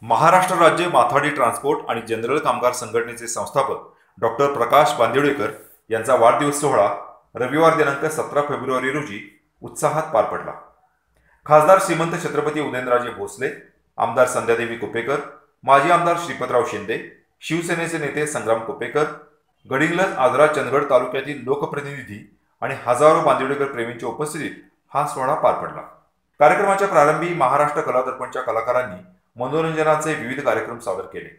महाराष्ट्र राज्य माथाडी ट्रान्सपोर्ट आणि जनरल कामगार संघटनेचे संस्थापक डॉक्टर प्रकाश बांदिवडेकर यांचा वाढदिवस सोहळा रविवार दिनांक 17 फेब्रुवारी रोजी उत्साहात पार पडला। खासदार श्रीमंत छत्रपती उदयनराजे भोसले, आमदार संध्यादेवी कुपेकर, माजी आमदार श्रीपतराव शिंदे, शिवसेनेचे नेते संग्राम कुपेकर, गडिंग्लज, आजरा, चंदगड तालुक्यातील लोकप्रतिनिधी आणि हजारो बांदिवडेकर प्रेमींच्या उपस्थितीत हा सोहळा पार पडला। कार्यक्रमाच्या प्रारंभी महाराष्ट्र कला दर्पणच्या कलाकारांनी मनोरंजनाचे विविध कार्यक्रम सादर केले।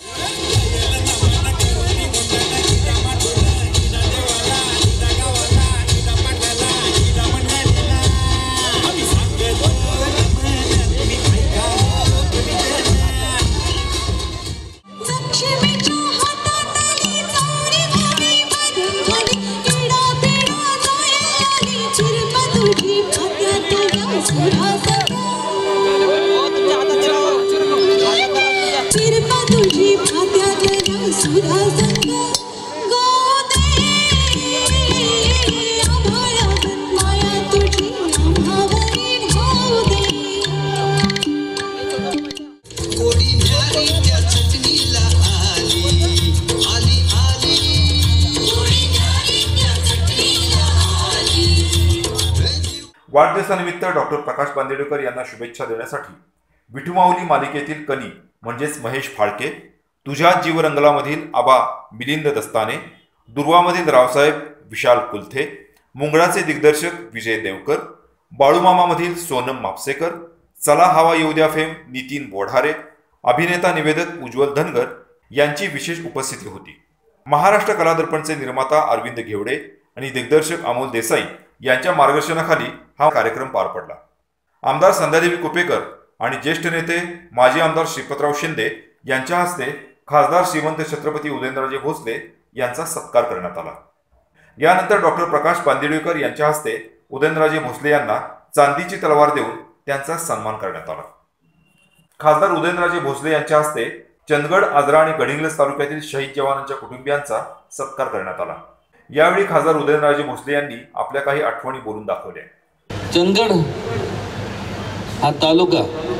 वाढदिवसानिमित्त डॉक्टर प्रकाश बांदिवडेकर यांना शुभेच्छा देण्यासाठी विठुमाऊली मालिकेतील कनी म्हणजेच महेश फाळके, तुझ्या जीव रंगलामधील आबा मिलिंद दस्ताने, दुर्वामधील रावसाहेब विशाल कुलथे, मुंगळाचे दिग्दर्शक विजय देवकर, बाळूमामामधील सोनम मापसेकर, चला हवा येऊ द्या फेम नितीन बोढारे, अभिनेता निवेदक उज्ज्वल धनगर यांची विशेष उपस्थिती होती। महाराष्ट्र कला दर्पणचे निर्माता अरविंद घेवडे आणि दिग्दर्शक अमोल देसाई यांच्या मार्गदर्शनाखाली हा कार्यक्रम पार पडला। आमदार संध्यादेवी कुपेकर आणि ज्येष्ठ नेते माजी आमदार श्रीपतराव शिंदे यांच्या हस्ते खासदार श्रीमंत छत्रपती उदयनराजे भोसले यांचा सत्कार करण्यात आला। यानंतर डॉक्टर प्रकाश बांदिवडेकर यांच्या हस्ते उदयनराजे भोसले यांना चांदीची तलवार देऊन त्यांचा सन्मान करण्यात आला। खासदार उदयनराजे भोसले यांच्या हस्ते चंदगड, आजरा आणि गडिंग्लज तालुक्यातील शहीद जवानांच्या कुटुंबियांचा सत्कार करण्यात आला। यावेळी खासदार उदयनराजे भोसले यांनी आपल्या काही आठवणी बोलून दाखवल्या। चंदगड हा तालुका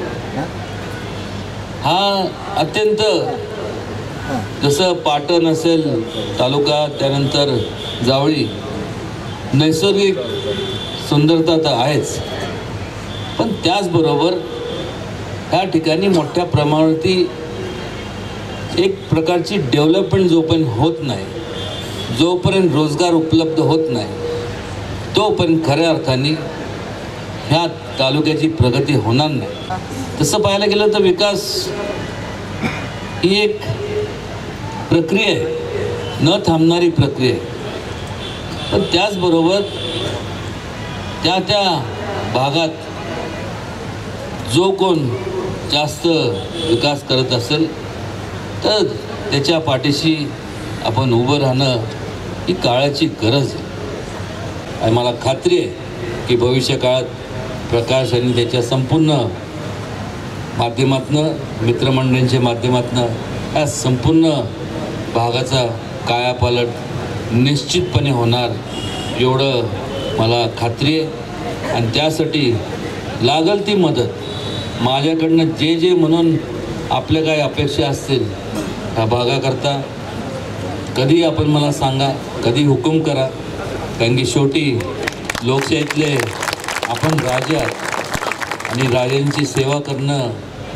हा अत्यंत, जसं पाटण असेल तालुका, त्यानंतर जावळी, नैसर्गिक सुंदरता तर आहेच, पण त्याचबरोबर ह्या ठिकाणी मोठ्या प्रमाणावरती एक प्रकारची डेव्हलपमेंट जोपर्यंत होत नाही, जोपर्यंत रोजगार उपलब्ध होत नाही, तोपर्यंत खऱ्या अर्थाने ह्या तालुक्याची प्रगती होणार नाही। तसं पाहायला गेलं तर विकास ही एक प्रक्रिया आहे, न थांबणारी प्रक्रिया आहे। पण त्याचबरोबर त्या त्या भागात जो कोण जास्त विकास करत असेल तर त्याच्या पाठीशी आपण उभं राहणं ही काळाची गरज आहे। आणि मला खात्री आहे की भविष्य काळात प्रकाश आणि त्याच्या संपूर्ण माध्यमातून, मित्रमंडळींच्या माध्यमातून या संपूर्ण भागाचा कायापालट निश्चितपणे होणार, एवढं मला खात्री आहे। आणि त्यासाठी लागल ती मदत माझ्याकडनं जे म्हणून आपल्या काही अपेक्षा असतील ह्या भागाकरता कधी आपण मला सांगा, कधी हुकूम करा, कारण की शेवटी लोकशाहीतले आपण राजा आणि राजांची सेवा करणं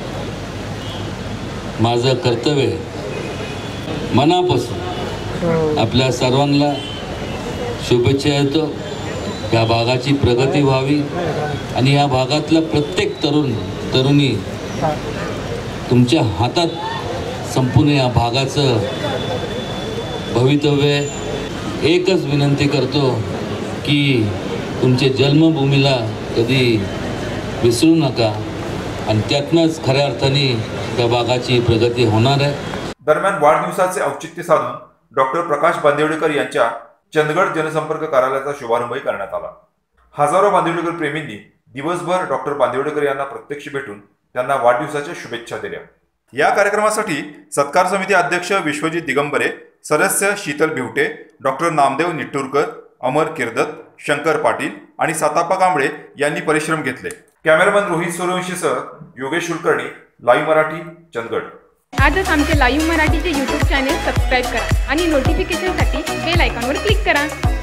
माझं कर्तव्य आहे। मनापासून आपल्या सर्वांना शुभेच्छा देतो। या भागाची प्रगती व्हावी आणि या भागातला प्रत्येक तरुणी तुमच्या हातात संपूर्ण या भागाचं भवितव्य आहे। एकच विनंती करतो की तुमच्या जन्मभूमीला कधी विसरू नका आणि त्यातनंच खऱ्या अर्थाने त्या भागाची प्रगती होणार आहे। दरम्यान वाढदिवसाचे औचित्य साधून डॉक्टर प्रकाश बांदिवडेकर यांच्या चंदगड जनसंपर्क कार्यालयाचा शुभारंभही करण्यात आला। हजारो बांदिवडेकर प्रेमींनी दिवसभर डॉक्टर बांदिवडेकर यांना प्रत्यक्ष भेटून त्यांना वाढदिवसाच्या शुभेच्छा दिल्या। या कार्यक्रमासाठी सत्कार समिती अध्यक्ष विश्वजित दिगंबरे, सदस्य शीतल भिवटे, डॉक्टर नामदेव निट्टूरकर, अमर किर्दत, शंकर पाटील आणि साताप्पा कांबळे यांनी परिश्रम घेतले। कॅमेरामन रोहित सूर्यवंशीसह योगेश कुलकर्णी, लाईव्ह मराठी चंदगड। आजच आमचे लाईव्ह मराठीचे यूट्यूब चॅनेल सबस्क्राईब करा आणि नोटिफिकेशनसाठी बेल आयकॉनवर क्लिक करा।